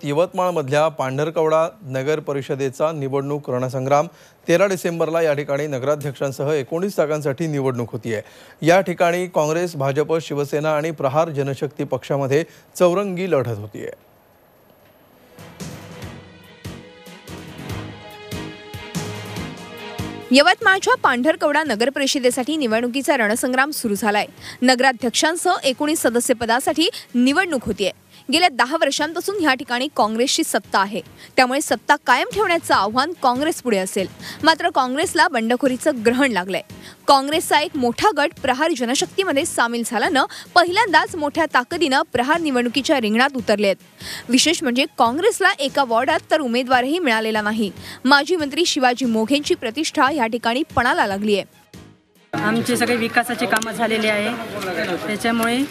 यवतमाळमधल्या पांढरकवडा नगर परिषदेचा निवडणूक रणसंग्राम 13 डिसेंबरला या ठिकाणी नगराध्यक्षांसह 19 जागांसाठी निवडणूक होतीये। या ठिकाणी काँग्रेस, भाजप, शिवसेना आणि प्रहार जनशक्ती पक्षामध्ये चौरंगी लढत होतीये। यवतमाळच्या पांढरकवडा नगर परिषदेसाठी निवडणुकीचा रणसंग्राम सुरू झालाय। नगराध्यक्षांसह 19 सदस्य पदासाठी निवडणूक होतीये। गेल्या 10 वर्षांपासून या ठिकाणी काँग्रेसची सत्ता आहे, त्यामुळे सत्ता कायम ठेवण्याचं आव्हान काँग्रेस पुढे असेल। मात्र काँग्रेसला बंडखोरीचं ग्रहण लागलंय। काँग्रेसचा एक मोठा गट प्रहार जनशक्तीमध्ये सामील झाल्यानं पहिल्यांदाच मोठ्या ताकदीनं प्रहार निवडणुकीच्या रिंगणात उतरलेत। विशेष म्हणजे काँग्रेसला एका वॉर्डात तर उमेदवारही मिळालेला नाही। माजी मंत्री शिवाजी मोघेंची प्रतिष्ठा या ठिकाणी पणाला लागली आहे। आमचे सगळे विकासाचे कामं झालेले आहे, त्याच्यामुळे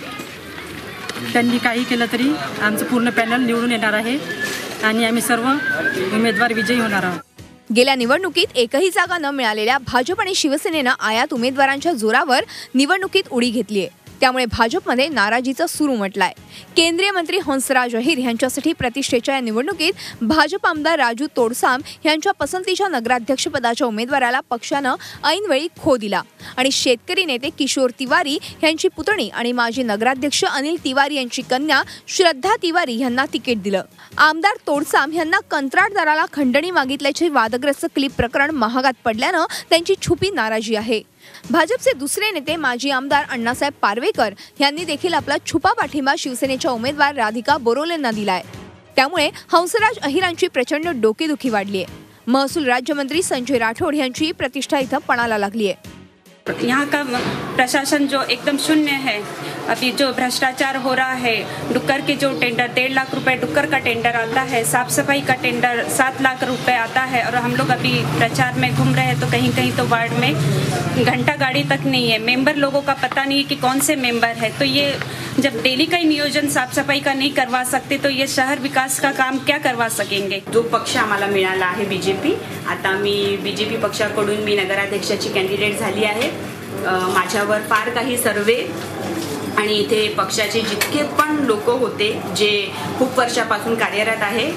त्यांनी काही केलं तरी आमचं पूर्ण पॅनल निवडून येणार आहे आणि आम्ही सर्व उमेदवार विजयी होणार आहोत। गेल्या निवडणुकीत एकही जागा न मिळालेल्या भाजप आणि शिवसेनेनं आयात उमेदवारांच्या जोरावर निवडणुकीत उडी घेतली आहे। त्यामुळे भाजपमध्ये नाराजीचा सूर उमटलाय। केंद्रीय मंत्री हंसराज अहिर यांच्यासाठी प्रतिष्ठेच्या या निवडणुकीत भाजप आमदार राजू तोडसाम यांच्या पसंतीच्या नगराध्यक्षपदाच्या उमेदवाराला पक्षानं ऐनवेळी खो दिला आणि शेतकरी नेते किशोर तिवारी यांची पुतणी आणि माजी नगराध्यक्ष अनिल तिवारी यांची कन्या श्रद्धा तिवारी यांना तिकीट दिलं। आमदार तोडसाम यांना कंत्राटदाराला खंडणी मागितल्याचे वादग्रस्त क्लिप प्रकरण महागात पडल्यानं त्यांची छुपी नाराजी आहे। भाजपचे दुसरे नेते माजी आमदार अण्णासाहेब पारवेकर यांनी देखील आपला छुपा पाठिंबा शिवसेनेच्या उमेदवार राधिका बोरोल यांना दिलाय। त्यामुळे हंसराज अहिरांची प्रचंड डोकेदुखी वाढली आहे। महसूल राज्यमंत्री संजय राठोड यांची प्रतिष्ठा इथं पणाला लागली आहे। यहाँ का प्रशासन जो एकदम शून्य है, अभी जो भ्रष्टाचार हो रहा है, डुक्कर के जो टेंडर 1.5 लाख रुपए डुक्कर का टेंडर आता है, साफ सफाई का टेंडर 7 लाख रुपए आता है और हम लोग अभी प्रचार में घूम रहे हैं तो कहीं कहीं तो वार्ड में घंटा गाड़ी तक नहीं है, मेंबर लोगों का पता नहीं है कि कौन से मेंबर है। तो ये जब डेली का नियोजन साफ सफाई का नहीं करवा सकते तो ये शहर विकास का काम क्या करवा सकेंगे। जो पक्ष आम्हाला मिळाला आहे बीजेपी, आता मी बीजेपी पक्षाकडून मी नगराध्यक्षाची कॅन्डिडेट झाली आहे। माझ्यावर फार काही सर्वे आणि इथे पक्षाचे जितके पण लोक होते जे खूप वर्षापासून कार्यरत आहे।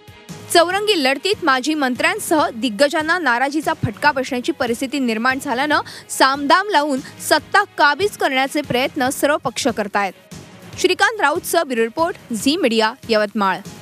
चौरंगी लढतीत माजी मंत्र्यांसह दिग्गजांना नाराजीचा फटका बसण्याची परिस्थिती निर्माण झाल्यानं सामदाम लावून सत्ता काबीज करण्याचे प्रयत्न सर्व पक्ष करतायत। श्रीकांत राऊतसह bureau report Zee media, Yavatmal.